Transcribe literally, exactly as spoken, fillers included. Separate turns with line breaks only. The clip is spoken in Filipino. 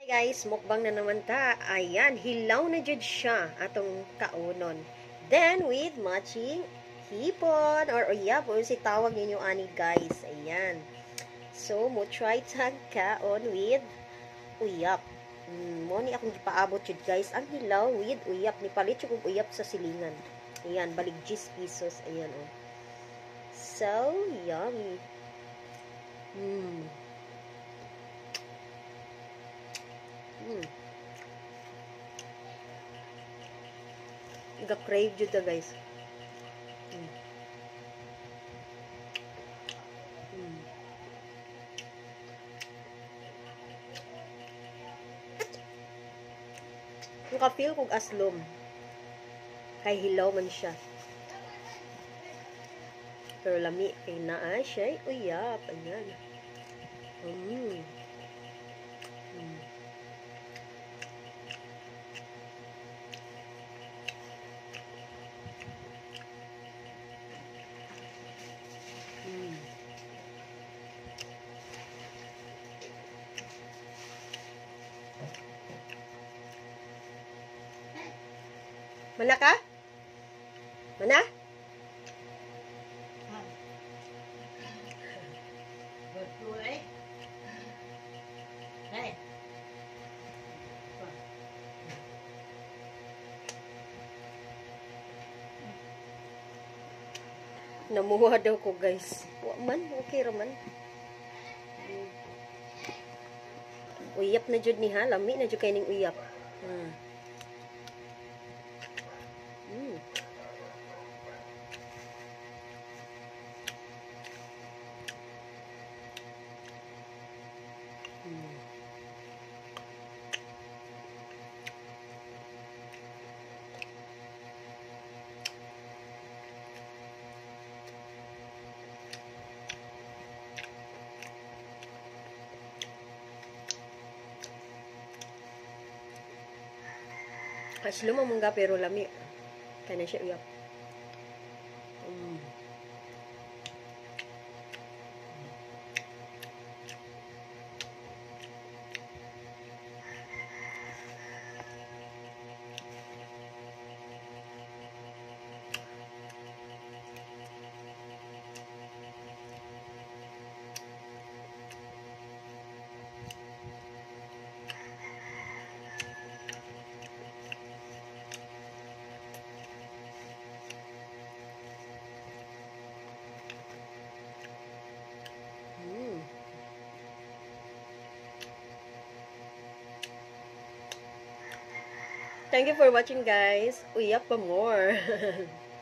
Hey guys, mukbang na naman ta. Ayan, hilaw na jud siya atong kaunon. Then with matching hipon or uyap, o si tawag ninyo ani guys. Ayan. So, mo try tag kaon with uyap. Mm, mo ni akong gipaabot jud guys ang hilaw with uyap. Ni palit jud og uyap sa silingan. Ayan, balik ten pesos. Ayan oh. So, yummy. Mm. Mm. Ga-crave jud ta guys. Mm. Mm. Naka-feel kog aslom. Kay hilaw man siya. Pero lami kay naa siya uyap. Ayan. Mm. Mm. Mm. Mana ka? Mana?
Betul. Hey.
Namuha daw ko guys. Wa man, okay raman. Mm. Uyap na jud ni ha, lami na jud kay ning uyap. Hmm. Mm. Mm. Aslo mo mungga pero lami. Kana siya uyap. Mm. Mm. Thank you for watching guys. Uyap pa more.